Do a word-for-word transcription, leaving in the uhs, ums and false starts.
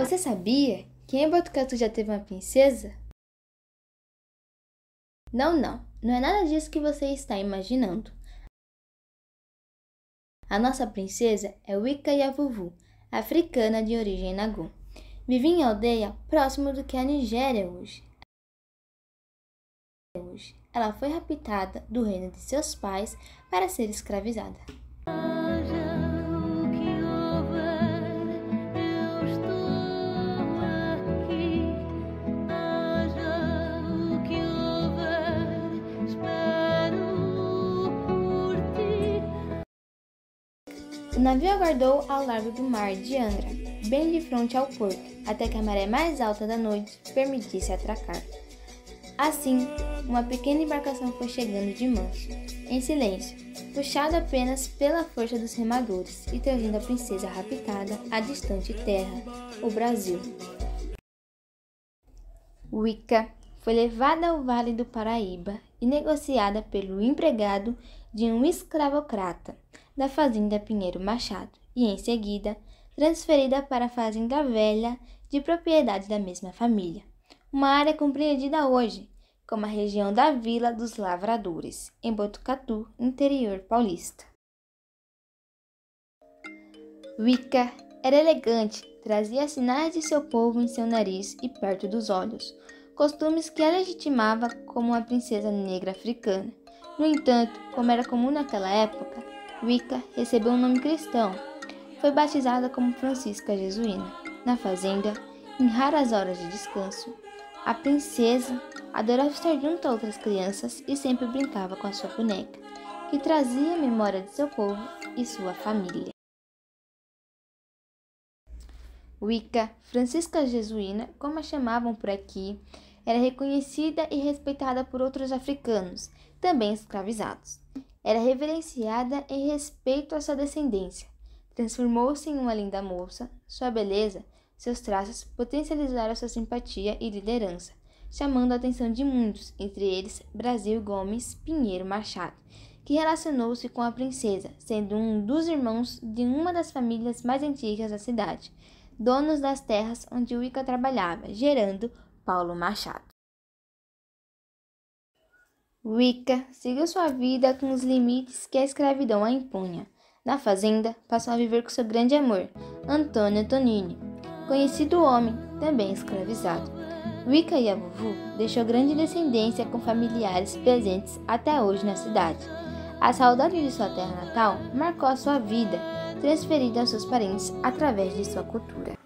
Você sabia que em Botucatu já teve uma princesa? Não, não, não é nada disso que você está imaginando. A nossa princesa é Wika Yavuvu, africana de origem Nagô. Vivia em aldeia próximo do que é a Nigéria hoje. Ela foi raptada do reino de seus pais para ser escravizada. O navio aguardou ao largo do mar de Angra, bem de frente ao porto, até que a maré mais alta da noite permitisse atracar. Assim, uma pequena embarcação foi chegando de manso, em silêncio, puxada apenas pela força dos remadores e trazendo a princesa raptada à distante terra, o Brasil. Wika foi levada ao Vale do Paraíba e negociada pelo empregado de um escravocrata da fazenda Pinheiro Machado e, em seguida, transferida para a Fazenda Velha, de propriedade da mesma família, uma área compreendida hoje como a região da Vila dos Lavradores, em Botucatu, interior paulista. Wika era elegante, trazia sinais de seu povo em seu nariz e perto dos olhos, costumes que a legitimava como uma princesa negra africana. No entanto, como era comum naquela época, Wika recebeu um nome cristão. Foi batizada como Francisca Jesuína. Na fazenda, em raras horas de descanso, a princesa adorava estar junto a outras crianças e sempre brincava com a sua boneca, que trazia a memória de seu povo e sua família. Wika, Francisca Jesuína, como a chamavam por aqui, era reconhecida e respeitada por outros africanos, também escravizados. Era reverenciada em respeito à sua descendência. Transformou-se em uma linda moça. Sua beleza, seus traços potencializaram sua simpatia e liderança, chamando a atenção de muitos, entre eles Brasil Gomes Pinheiro Machado, que relacionou-se com a princesa, sendo um dos irmãos de uma das famílias mais antigas da cidade, donos das terras onde Wika trabalhava, gerando Paulo Machado. Wika seguiu sua vida com os limites que a escravidão a impunha. Na fazenda, passou a viver com seu grande amor, Antônio Tonini, conhecido homem, também escravizado. Wika Yavuvu deixou grande descendência com familiares presentes até hoje na cidade. A saudade de sua terra natal marcou a sua vida, transferida aos seus parentes através de sua cultura.